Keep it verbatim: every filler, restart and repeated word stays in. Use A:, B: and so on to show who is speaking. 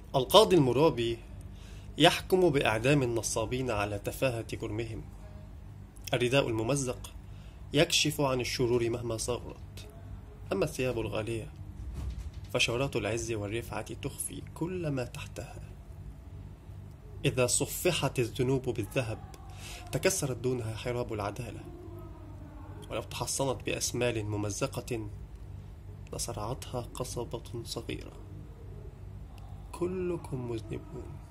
A: القاضي المرابي يحكم بإعدام النصابين على تفاهة جرمهم. الرداء الممزق يكشف عن الشرور مهما صغرت، أما الثياب الغالية فشارات العز والرفعة تخفي كل ما تحتها. إذا صفحت الذنوب بالذهب تكسرت دونها حراب العدالة، ولو تحصنت بأسمال ممزقة لصرعتها قصبة صغيرة. كلكم مذنبون.